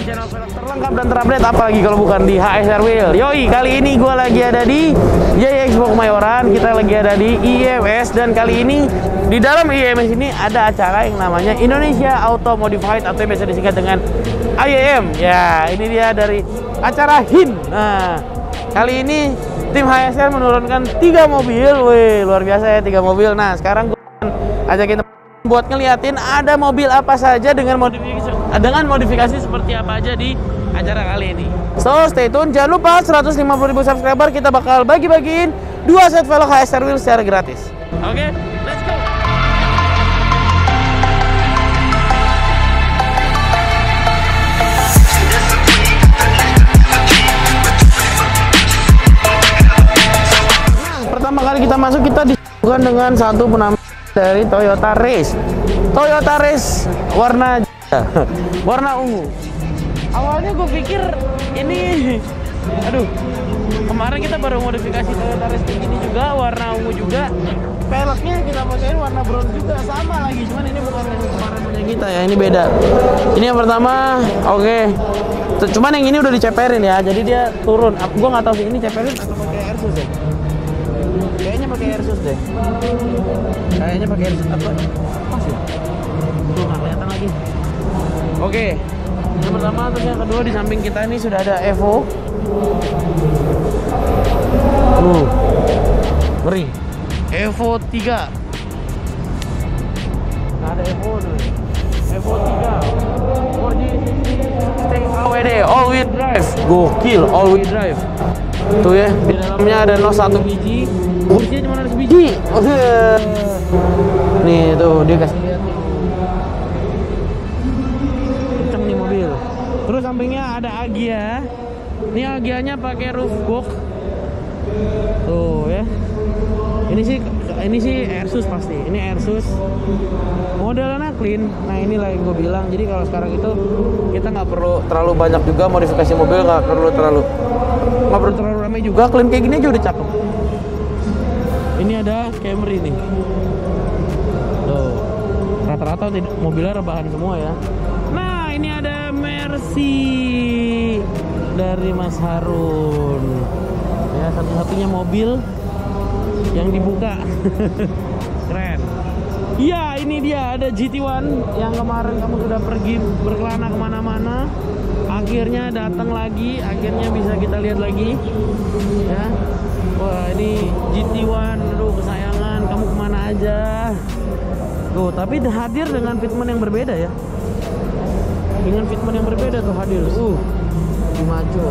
di channel velg terlengkap dan terupdate, apalagi kalau bukan di HSR Wheel. Yoi, kali ini gue lagi ada di Jaya Expo Kemayoran. Kita lagi ada di IMS, dan kali ini di dalam IMS ini ada acara yang namanya Indonesia Auto Modified atau biasa disingkat dengan IAM. Ya, ini dia dari acara HIN. Nah, kali ini tim HSR menurunkan 3 mobil. Wih, luar biasa ya, 3 mobil. Nah, sekarang gue ajakin buat ngeliatin ada mobil apa saja dengan modifikasi seperti apa aja di acara kali ini. So, stay tune. Jangan lupa 150.000 subscriber kita bakal bagi-bagiin 2 set velg HSR Wheel secara gratis. Oke, let's go. Nah, pertama kali kita masuk, kita disuguhkan dengan satu penampilan dari Toyota Race. Toyota Race warna ungu. Awalnya gue pikir ini, aduh, kemarin kita baru modifikasi Toyota Race ini juga, warna ungu juga. Peleknya kita pakai warna brown juga, sama lagi, cuman ini bukan yang kemarin punya kita ya, ini beda. Ini yang pertama, oke. Cuman yang ini udah diceperin ya, jadi dia turun. Gue nggak tahu sih ini ceperin atau pakai airsus ya. Kayaknya pakai airsus deh. Kayaknya pakai airsus apa sih? Tuh nggak kelihatan lagi. Oke. Yang pertama, terus yang kedua di samping kita ini sudah ada Evo. Ngeri. Evo 3. Nah, ada Evo tuh. Evo 3. 4G AWD, all wheel drive. Gokil, all wheel drive. Tuh ya, di dalamnya ada NOS 1 biji. Kursinya cuma ada sebiji. Nih tuh dia kasih lihat nih. Kenceng nih mobil. Terus sampingnya ada Agya. Ini Agyanya pakai roof box. Tuh ya. Ini sih Airsus pasti. Ini Airsus. Modelnya clean. Nah, inilah yang gue bilang. Jadi kalau sekarang itu kita nggak perlu terlalu banyak juga modifikasi mobil, nggak perlu terlalu ramai juga. Clean kayak gini aja udah cakep. Ini ada Camry nih. Tuh. Rata-rata mobilnya rebahan semua ya. Nah, ini ada Mercy dari Mas Harun. Ya, satu-satunya mobil yang dibuka. Keren. Iya, ini dia ada GT1 yang kemarin kamu sudah pergi berkelana kemana-mana. Akhirnya datang lagi, akhirnya bisa kita lihat lagi. Ya. Wah, ini GT1, aduh kesayangan, kamu kemana aja. Tuh, tapi hadir dengan fitment yang berbeda ya. Dengan fitment yang berbeda tuh hadir. Di maju.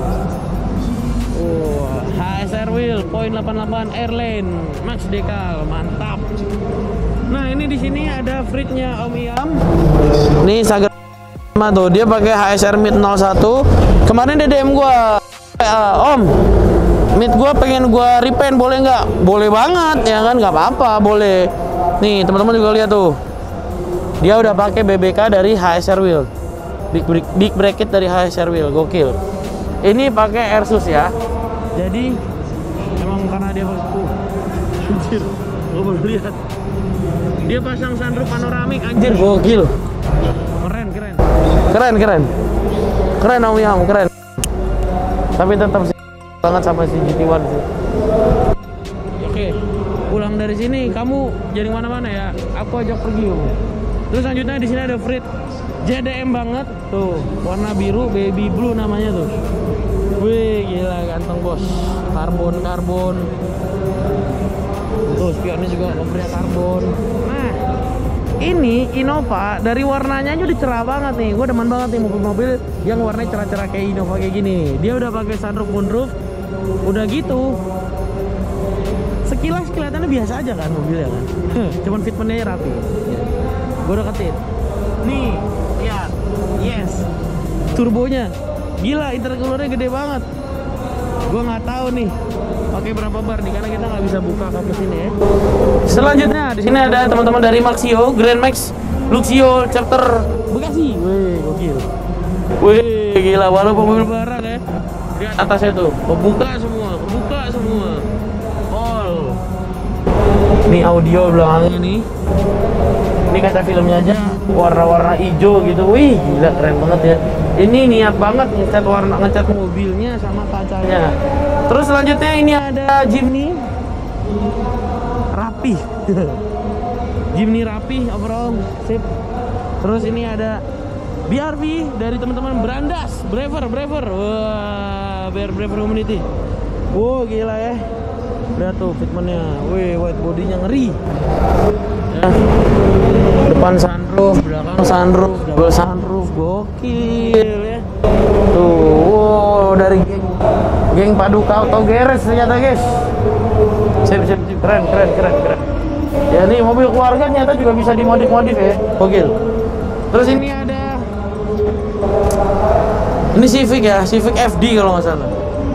HSR Wheel, Point 88 Airline, Max Decal, mantap. Nah, ini di sini ada fritnya Om Iam. Nih Sagar tuh, dia pakai HSR Mid 01. Kemarin dia DM gua, Om, Mid gua pengen gua repaint, boleh nggak? Boleh banget ya kan, nggak apa-apa, boleh. Nih teman-teman juga lihat tuh, dia udah pakai BBK dari HSR Wheel, big bracket dari HSR Wheel, gokil. Ini pakai Airsus ya. Jadi emang karena dia anjir, gua baru lihat. Dia pasang sunroof panoramik, anjir, gokil. Keren Om Iam, keren. Tapi tetap sih banget sama si GT1 sih. Oke, pulang dari sini kamu jadi mana-mana ya. Aku ajak pergi Om. Terus selanjutnya di sini ada Frit JDM banget tuh, warna biru, baby blue namanya tuh. Wih, gila ganteng bos. Karbon. Tuh spionnya juga kompresnya karbon. Nah, ini Innova dari warnanya aja udah cerah banget nih. Gue demen banget nih mobil-mobil yang warnanya cerah-cerah kayak Innova kayak gini. Dia udah pakai sunroof, moonroof, udah gitu. Sekilas kelihatannya biasa aja kan mobilnya kan. Cuman fitmentnya rapi. Gue deketin. Nih, lihat. Yes. Turbonya. Gila, intercoolernya gede banget. Gue nggak tahu nih pakai berapa bar nih, karena kita nggak bisa buka kasus ini ya. Selanjutnya di sini ada teman-teman dari Maxio, Grand Max Luxio Chapter Bekasi. Wih, gokil. Wih, gila, walaupun mobil barang ya. Lihat atasnya tuh, kebuka semua. All. Ini audio belakangnya nih. Ini kaca filmnya aja warna-warna hijau gitu. Wih, gila keren banget ya. Ini niat banget ngecat warna, ngecat mobilnya sama kacanya. Terus selanjutnya ini ada Jimny rapi. Jimny rapi overall sip. Terus ini ada BRV dari teman-teman Brandas, Braver. Wah, Braver Community. Wow, gila ya. Lihat tuh fitmentnya. Wih, white bodinya ngeri. Ya. Depan sunroof, belakang sunroof, double sunroof, gokil ya. Tuh, wow, dari geng Paduka Auto Garage ternyata guys. Sip, keren. Ya nih mobil keluarga ternyata juga bisa dimodif ya, gokil. Terus ini ada, ini Civic ya, Civic FD kalau nggak salah.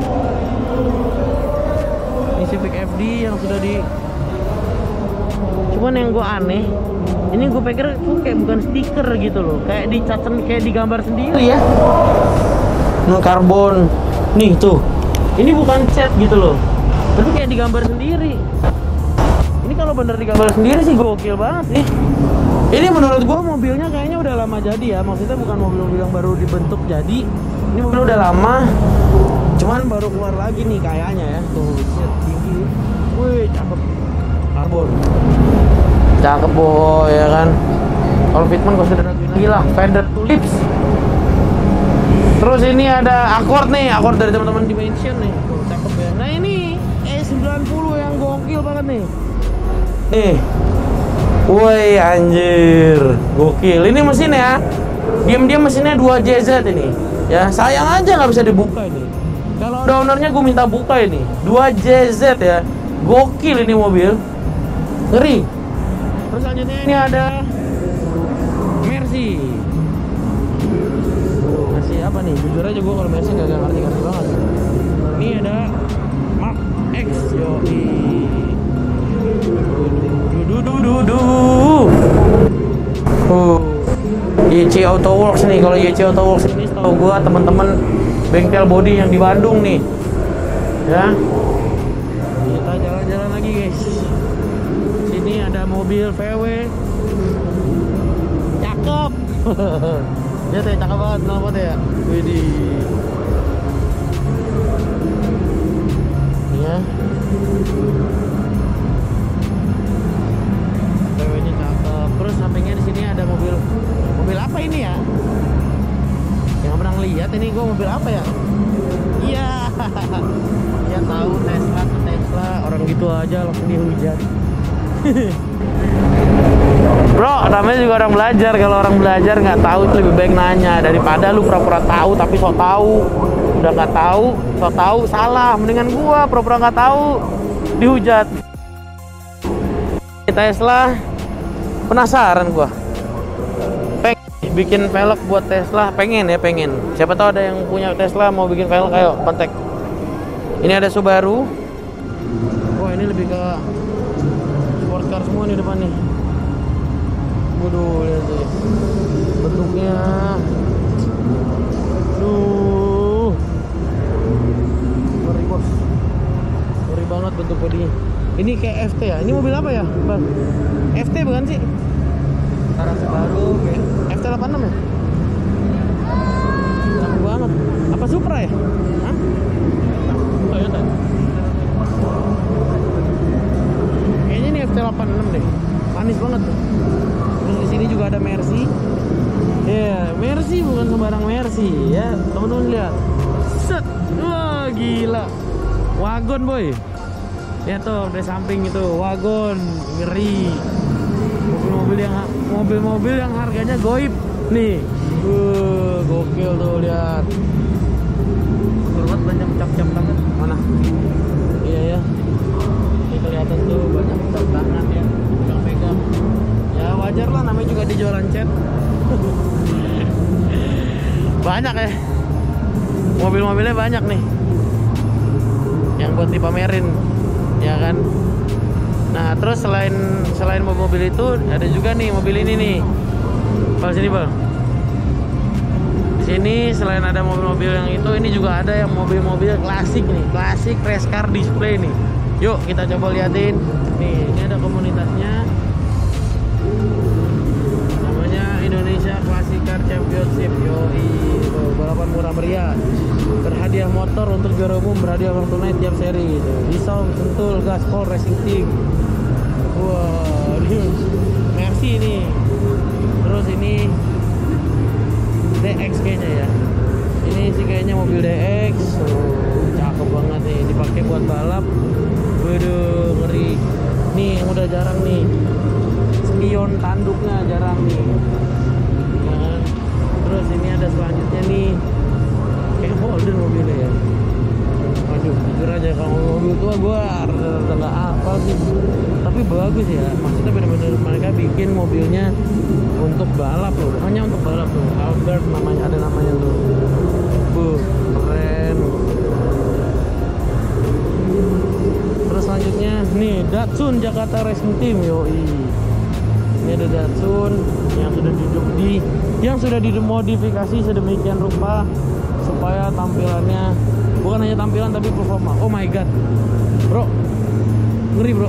Ini Civic FD yang sudah di, cuman yang gue aneh, ini gue pikir tuh kayak bukan stiker gitu loh, kayak dicat, kayak digambar sendiri ya. Nah, karbon, nih tuh, ini bukan cat gitu loh, tapi kayak digambar sendiri. Ini kalau bener digambar sendiri sih gokil banget nih. Ini menurut gua mobilnya kayaknya udah lama jadi ya. Maksudnya bukan mobil-mobil yang baru dibentuk jadi. Ini mobil udah lama, cuman baru keluar lagi nih kayaknya ya. Tuh, tinggi. Wih, cakep. Karbon. Cakep boy ya kan. Kalau fitment gak usah diraguin lagi lah. Fender Tulips. Terus ini ada Accord nih, Accord dari teman-teman Dimension nih. Tuh, cakep ya. Nah ini E90 yang gokil banget nih. Woi anjir, gokil. Ini mesin ya, diam-diam mesinnya 2JZ ini. Ya sayang aja nggak bisa dibuka ini. Kalau ada ownernya gue minta buka ini. 2JZ ya, gokil ini mobil, ngeri. Terus selanjutnya ini ada Mercy. Mercy apa nih? Jujur aja gue kalau Mercy gak ngerti-ngerti banget. Ini ada Mark X, yoi. YC Auto Works nih. Kalau YC Auto Works ini setahu gua teman-teman bengkel body yang di Bandung nih. Ya. Kita jalan-jalan lagi, guys. Sini ada mobil VW. Cakep. Ya teh cakep banget kenapa ya? Widih. Ya. Terus sampingnya di sini ada mobil apa ini ya? Yang pernah lihat ini gue mobil apa ya? Iya, ya tahu Tesla orang gitu aja langsung dihujat. Bro, namanya juga orang belajar. Kalau orang belajar nggak tahu itu lebih baik nanya daripada lu pura-pura tahu tapi sok tahu. Udah nggak tahu, sok tahu salah. Mendingan gua pura-pura nggak tahu dihujat. Tesla. Penasaran gua, pengen bikin velg buat Tesla, pengen. Siapa tahu ada yang punya Tesla mau bikin velg, ayo kontak. Ini ada Subaru. Wah ini lebih ke sport car semua nih depan nih. Waduh, lihat tuh bentuknya. Duh, ngeri bos, ngeri banget bentuk bodinya. Ini kayak FT ya? Ini mobil apa ya, Bang? FT bukan sih? Karakter baru kayak FT86 ya? Cakep banget. Apa Supra ya? Hah? Toyota. Kayaknya ini FT86 deh. Manis banget tuh. Terus di sini juga ada Mercy. Ya, Mercy bukan sembarang Mercy ya. Teman-teman lihat. Set. Wah, gila. Wagon boy. Ya tuh dari samping itu wagon ngeri, mobil-mobil yang harganya goib nih. Gokil tuh lihat. Banget banyak cap-cap tangan. Mana? Iya ya. Ini kelihatan tuh banyak cap tangan ya, pegang-pegang. Ya wajar lah namanya juga di jualan cat. Banyak ya. Mobil-mobilnya banyak nih. Yang buat dipamerin. Ya kan. Nah terus selain mobil itu ada juga nih mobil ini nih. Kalau sini bang, di sini selain ada mobil-mobil yang itu, ini juga ada yang mobil-mobil klasik nih, klasik race car display nih. Yuk kita coba liatin. Nih ini ada komunitasnya, namanya Indonesia Classic Car Championship. Yoi, tuh meriah. Berhadiah motor untuk juara umum, berhadiah uang tunai tiap seri gitu. Pisau, Sentul, Gaspol Racing Team. Wah, Mercy ini. Terus ini DX kayaknya ya. Ini sih kayaknya mobil DX. Cakep banget nih, dipakai buat balap. Waduh, ngeri. Nih yang udah jarang nih. Spion tanduknya jarang nih. Ya kan? Terus ini ada selanjutnya nih. Kayak Holden mobilnya ya. Waduh, jujur aja kalau mobil tua gue rada nggak apa sih. Tapi bagus ya. Maksudnya benar-benar mereka bikin mobilnya untuk balap loh. Hanya untuk balap loh. Albert namanya, ada namanya tuh. Keren. Terus selanjutnya nih Datsun Jakarta Racing Team. Yoi. Ini ada Datsun yang sudah dimodifikasi sedemikian rupa supaya tampilannya bukan hanya tampilan tapi performa. Oh my god, bro, ngeri bro.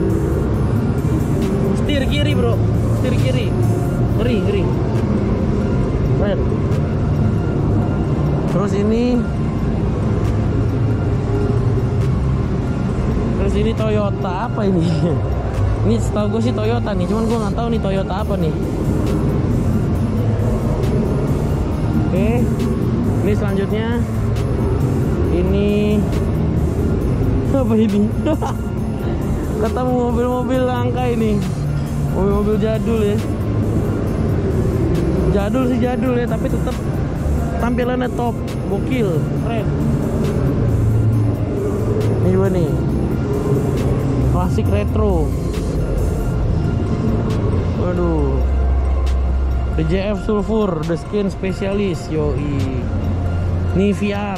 Setir kiri bro, setir kiri, ngeri. Keren. Terus ini Toyota apa ini? Ini setahu gue sih Toyota nih, cuman gue nggak tahu nih Toyota apa nih. Oke, ini selanjutnya ini apa ini? Ketemu mobil-mobil langka ini, mobil-mobil jadul ya. Jadul ya, tapi tetap tampilannya top, gokil, keren. Ini juga nih, klasik retro. Waduh, DJF Sulfur, The Skin Specialist, yoi. Nih Fiat.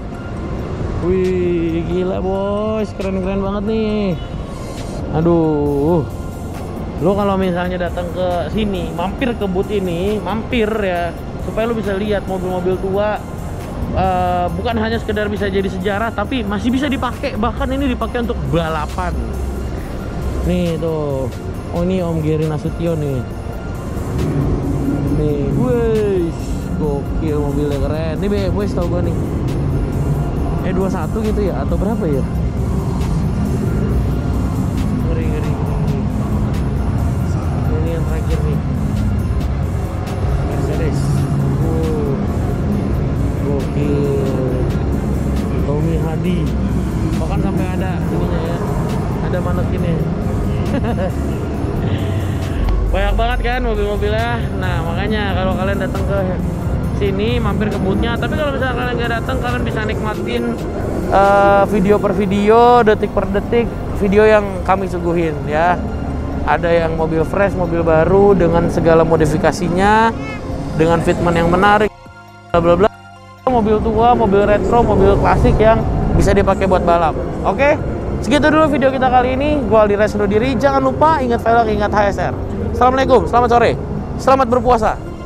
Wih, gila bos, keren-keren banget nih. Aduh, lo kalau misalnya datang ke sini, mampir ke booth ini, mampir ya, supaya lo bisa lihat mobil-mobil tua. Bukan hanya sekedar bisa jadi sejarah, tapi masih bisa dipakai. Bahkan ini dipakai untuk balapan. Nih tuh. Oh ini Om Geri Nasution nih. Nih, wih, gokil mobilnya, keren. Ini BMW tau gue nih. 21 gitu ya, atau berapa ya? Ngeri. Ini yang terakhir nih, Mercedes. Gokil. Tommy Hadi. Bahkan sampai ada ininya ya, ada manekinnya. Banyak banget kan mobil-mobilnya. Nah makanya kalau kalian datang ke sini, mampir ke boothnya. Tapi kalau misalnya kalian nggak datang, kalian bisa nikmatin video per video, detik per detik video yang kami suguhin ya. Ada yang mobil fresh, mobil baru dengan segala modifikasinya, dengan fitment yang menarik, bla bla bla. Mobil tua, mobil retro, mobil klasik yang bisa dipakai buat balap. Oke, segitu dulu video kita kali ini. Gua Aldi Res undur diri. Jangan lupa ingat velg, ingat HSR. Assalamualaikum, selamat sore, selamat berpuasa.